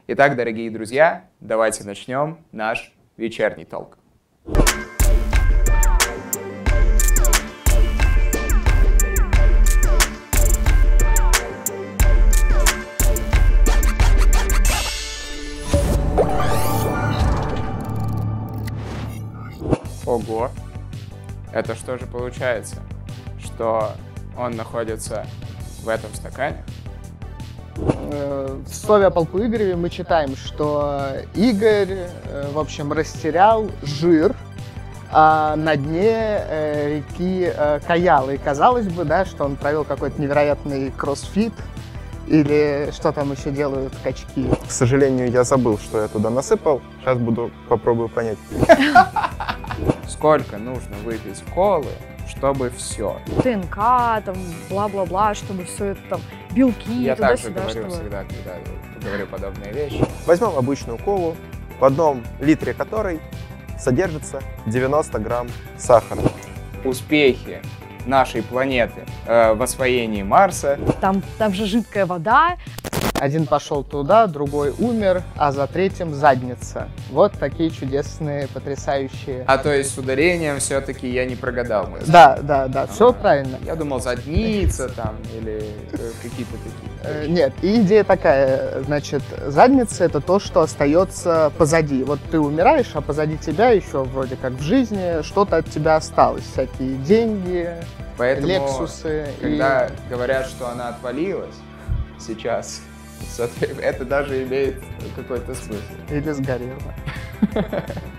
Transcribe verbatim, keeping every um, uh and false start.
Итак, дорогие друзья, давайте начнем наш вечерний толк. Ого! Это что же получается? Что он находится в этом стакане? В слове о полку Игореве мы читаем, что Игорь, в общем, растерял жир а на дне реки Каялы. И казалось бы, да, что он провел какой-то невероятный кроссфит или что там еще делают качки. К сожалению, я забыл, что я туда насыпал. Сейчас буду попробую понять. Сколько нужно выпить колы, чтобы все? ТНК, там, бла-бла-бла, чтобы все это там, белки, Я также туда-сюда, говорю чтобы... всегда, когда говорю подобные вещи. Возьмем обычную колу, в одном литре которой содержится девяносто грамм сахара. Успехи нашей планеты э, в освоении Марса. Там, там же жидкая вода. Один пошел туда, другой умер, а за третьим задница. Вот такие чудесные, потрясающие. А то есть с ударением все-таки я не прогадал. мысль. Да, да, да, все А, правильно. Я думал, задница там или э, какие-то такие. Э, Нет, и идея такая, значит, задница — это то, что остается позади. Вот ты умираешь, а позади тебя еще вроде как в жизни что-то от тебя осталось. Всякие деньги, Поэтому, лексусы. когда и... говорят, что она отвалилась сейчас, это даже имеет какой-то смысл. Или сгорела.